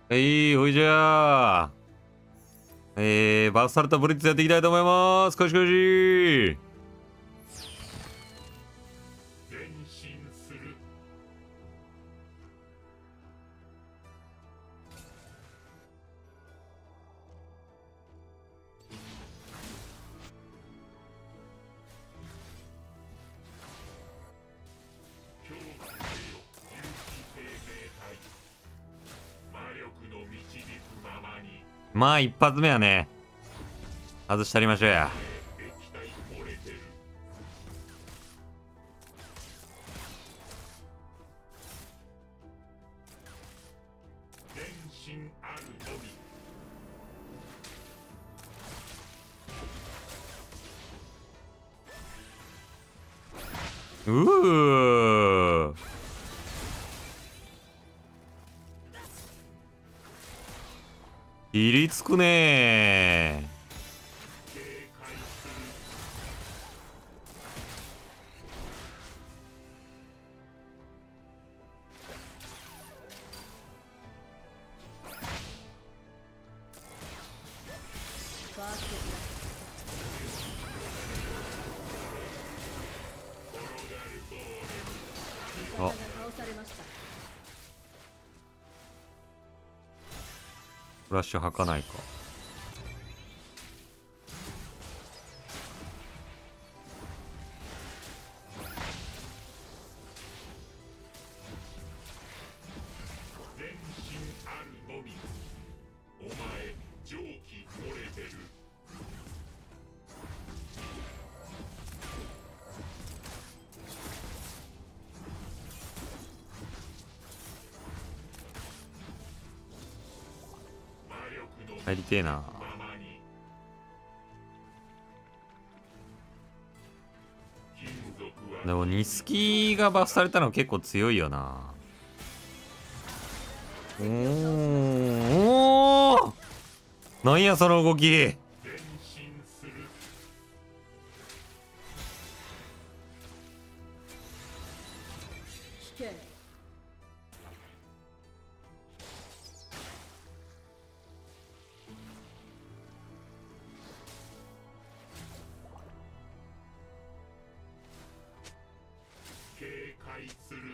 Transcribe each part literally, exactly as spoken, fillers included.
はい、ほいじゃあ。えー、バスサルトブリッツやっていきたいと思います。こしこし。 前進する。恐怖せよ有機生命体。魔力の導くままに。 まあ、一発目はね、外してありましょうや。 液体漏れてる。前進あるのみ。 うー。入りつくね警戒する。 ファーストブラッー。あ、 ク味方が倒されました。 フラッシュ吐かないか。 前進あるのみ。お前蒸気漏れてる。魔力の入りてえな。 ままに。金属はでも、ニスキがバフされたの結構強いよな。おー。おー。なんや、その動き。 前進する。 危険。 警戒する。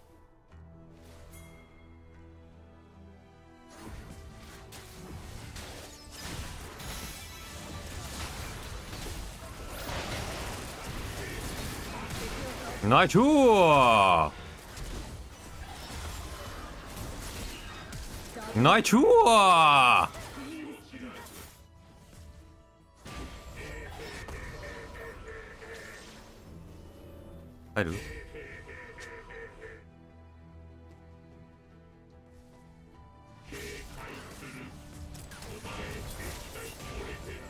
ナイスー。ナイスー。入る。 警戒する。お前液体漏れてる。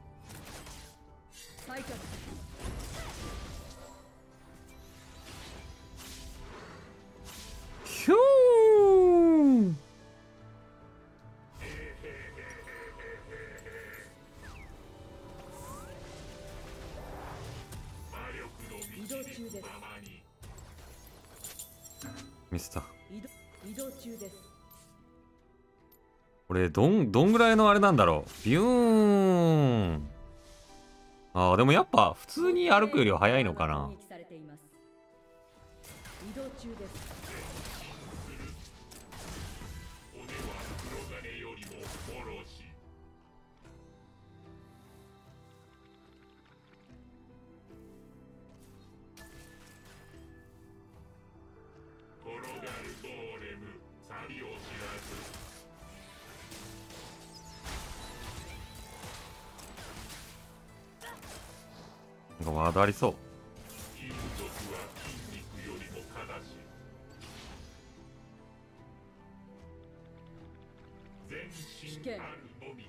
退却。 ヒュー。 魔力の移動導く中です。 ままに。 ミスった。 移動移動中です。 これ、どん、どんぐらいのあれなんだろう。ビューン。ああ、でもやっぱ、普通に歩くよりは早いのかな。 攻撃されています。移動中です。 骨は黒金よりも殺し。転がるゴーレム、錆を知らず。 なんかワードありそう。 金属は筋肉よりも正しい。前進あるのみ。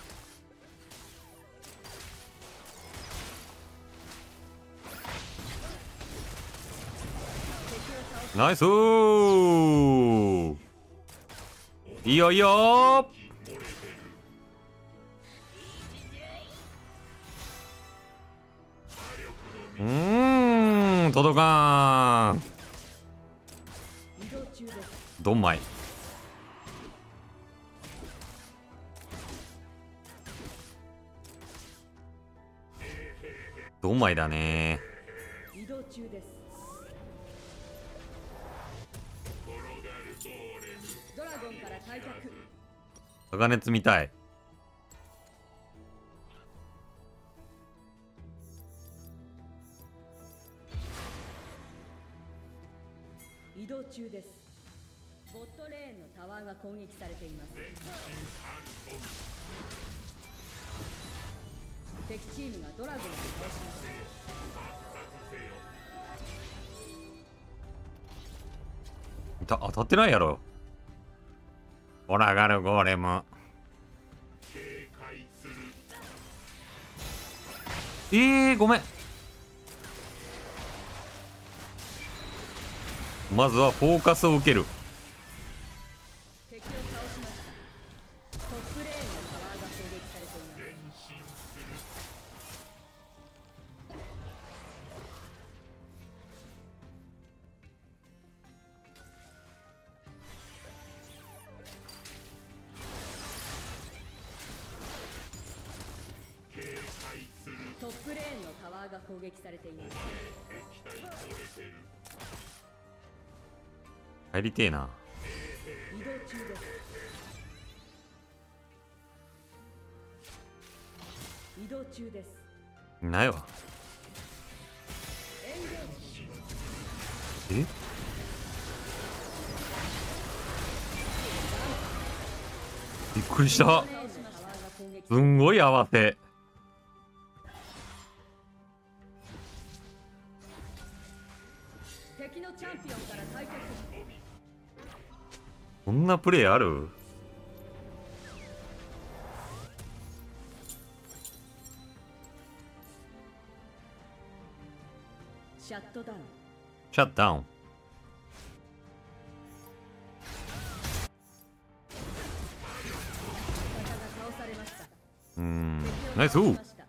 ナイスー。いいよいいよー。 漏れてる。 うーん、届かーん。 移動中です。 ドンマイ。 ドンマイだね。 移動中です。ドラゴンから退却。 鋼積みたい。 移動中です。ボットレーンのタワーが攻撃されています。敵チームがドラゴンを倒しました。 た当たってないやろ。オラガルゴーレム。えー、ごめん。まずはフォーカスを受ける。 敵を倒しました。トップレーンのタワーが攻撃されています。トップレーンのタワーが攻撃されています。 入りてえな。 移動中です。移動中です。 ないわ。 エンゲージ。 えびっくりした。 トップレーンのタワーが攻撃すんごい慌て。 敵のチャンピオンから退却。 こんなプレイある？ シャットダウン。 シャットダウン。 味方が倒されました。 うーん。 敵をナイス。 倒しました。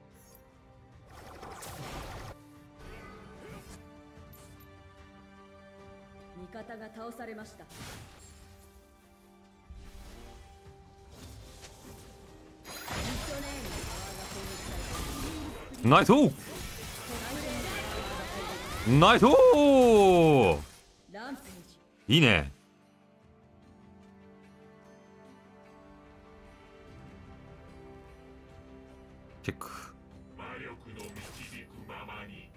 味方が倒されました。 ナイス。ナイス。 ランページ。 いいね。チェック。 魔力の導くままに。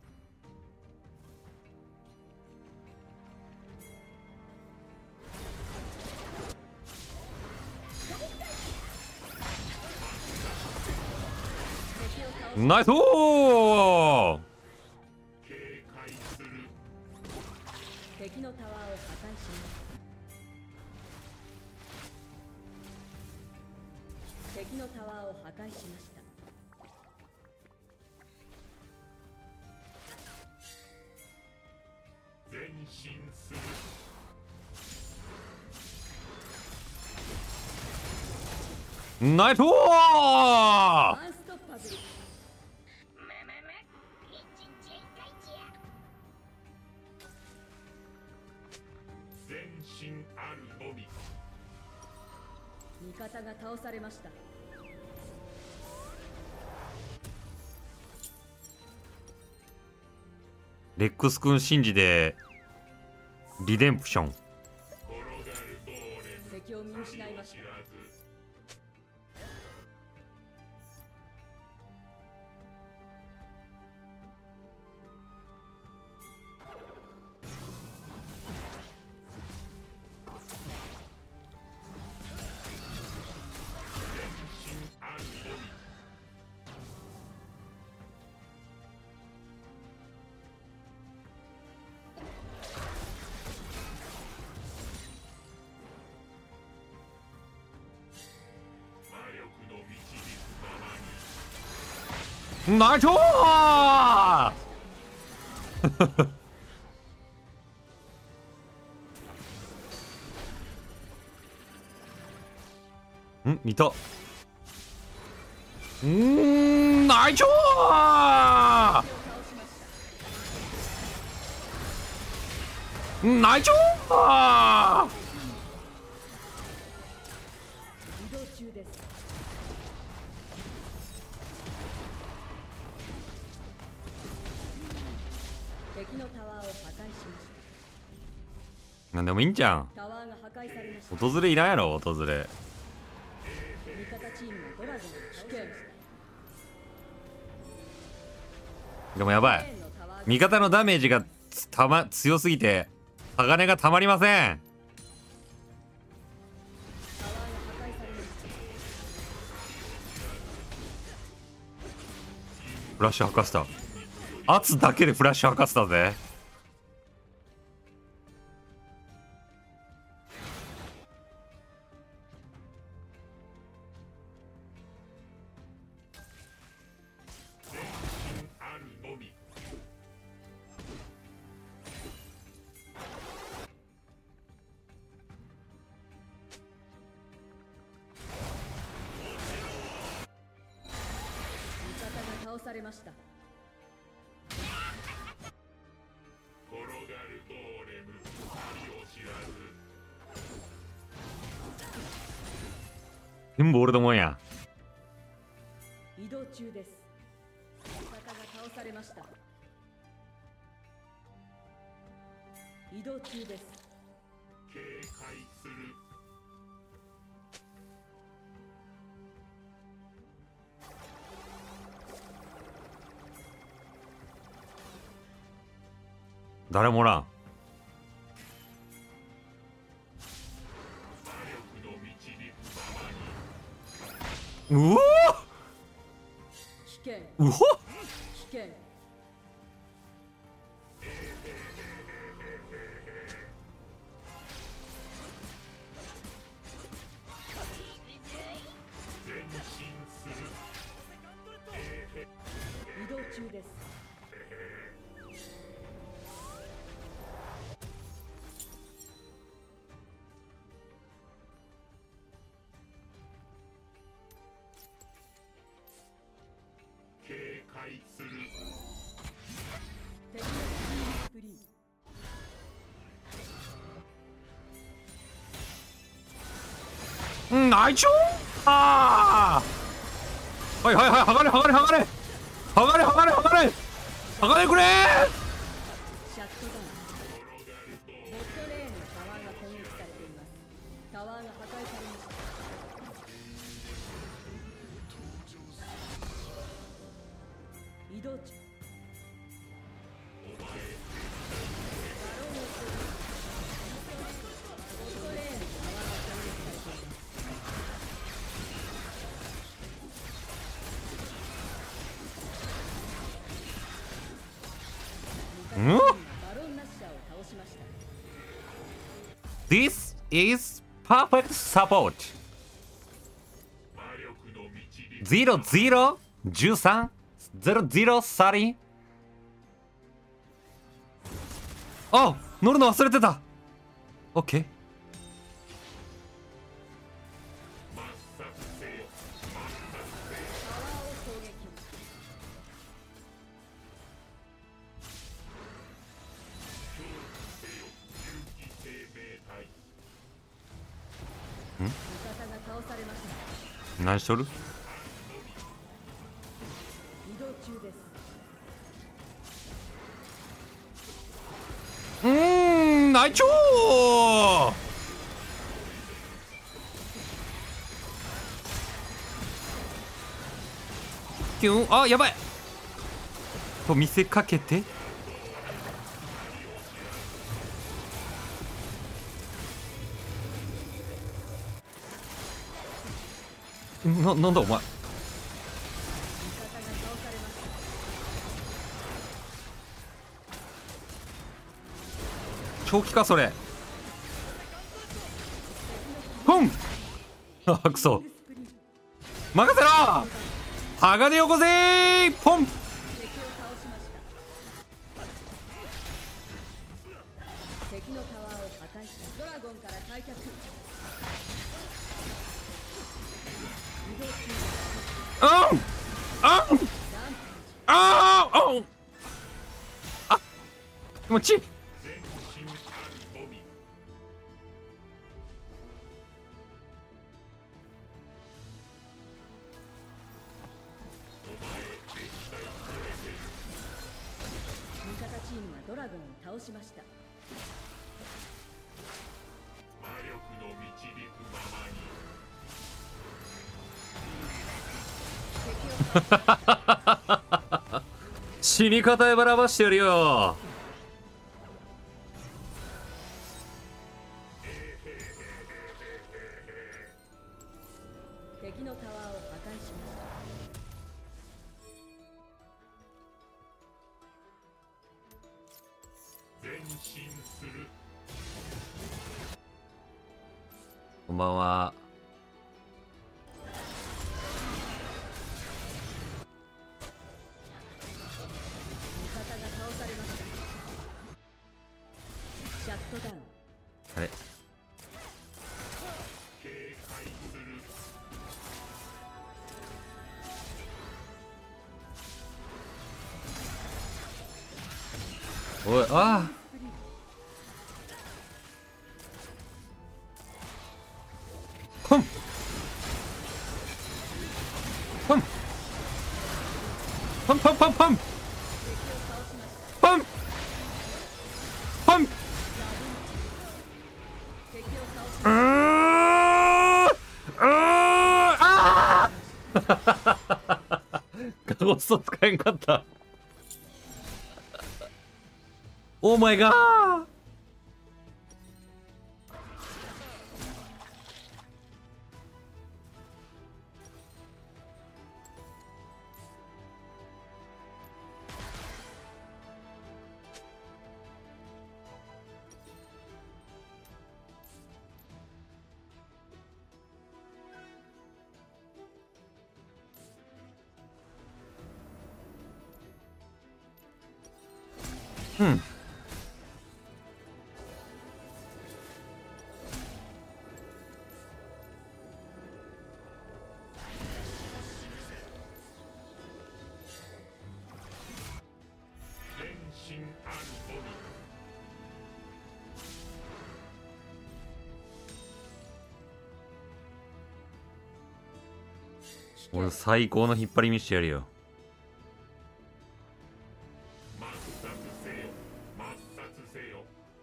ナイス。 警戒する。 敵のタワーを破壊します。敵のタワーを破壊しました。 前進する。 ナイス。 アンストッパブル。 前進あるのみ。 味方が倒されました。 レックス君信じでリデンプション。 転がるゴーレム。 敵を見失いました。 知らず。 ナイス。んいた。うんナイス。ナイス。 移動中です。 のタワーを破壊しましなんでもいいんじゃん。 た。タワーが破壊されました。 訪れいらんやろ、訪れ。 味方チームのドラゴンを危険。 でもやばい。味方のダメージがつたま強すぎて鋼がたまりません。フラッシュ吐かせた。圧だけでフラッシュ吐かせたぜ。 倒されました。 転がるゴーレム気を知らず。 全部俺のもんや。 移動中です。味方が倒されました。移動中です。 警戒する。 誰もおらん。うお危険。 うお危険。移動中です。 警戒する。 敵のスプリン。 うん、内調。ああ。はいはいはい、剥がれ剥がれ剥がれ。剥がれ剥がれ剥がれ。剥がれくれー。 シャットダウン。ボットレーンのタワーが攻撃されています。タワーが破壊されました。移動中。バロンをする。ボットレーンのタワーが攻撃されています。 うんバロンナッシャーを倒しました。 This is perfect support。 魔力の導き。 ゼロゼロじゅうさんゼロゼロサリー。あ、乗るの忘れてた。オッケー。 抹殺せよ。 タワーを攻撃。 有機生命体。 味方が倒されました。 何しとる。 移動中です。 うーん、内調。キュン、あ、やばいと見せかけて。な、なんだお前。 味方が倒されました。 長期かそれ。ポン。あ、くそ。任せろ。鋼よこせー。ポン。 敵を倒しました。敵のタワーを破壊し、ドラゴンから退却。移動中。 あんあんダンあーあんあ、気持ちいい。 全身あるのみ。 味方チームがドラゴンを倒しました。 魔力の導くままに。 死に方へばらばしてやるよ。 敵のタワーを破壊しました。 前進する。 こんばんは。 味方が倒されました。シャットダウン。 あれ警戒する。 おい、ああほんほんパンパンパンパンパンパンうーんうーんあーカゴスト使えんかったオーマイガー。うん前進あるのみ。 俺最高の引っ張り見してやるよ。 抹殺せよ。抹殺せよ。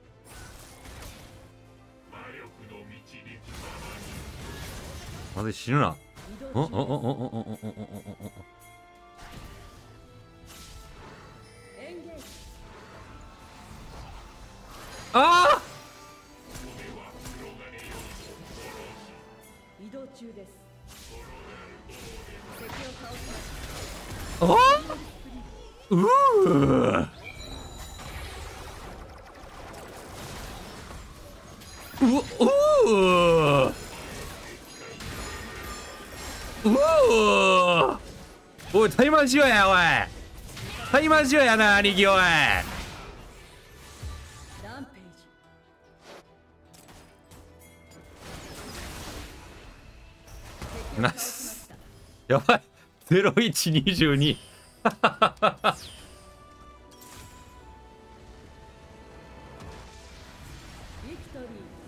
魔力の導くままに。 まずい死ぬな。 移動おおおおおおおおおおおおエンゲージ。 ああ移動中です。敵を倒しました。 おうーうおううおいタイマーしようやおいタイマーしようやな兄貴おいランページ。敵を倒しました。 やばいゼロいちにじゅうにビクトリー。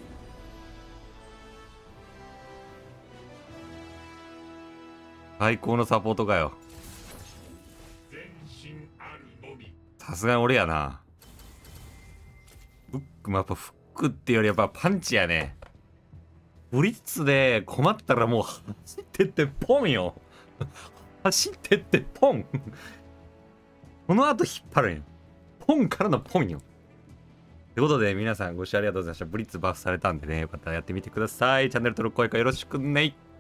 最高のサポートかよ。 前進あるのみ。 さすがに俺やな。ブックもやっぱフックっていうよりやっぱパンチやね。ブリッツで困ったらもう走ってってポンよ。走ってってポン。この後引っ張るんよ。ポンからのポンよ。ということで皆さんご視聴ありがとうございました。ブリッツバフされたんでね、よかったらやってみてください。チャンネル登録、高評価よろしくね。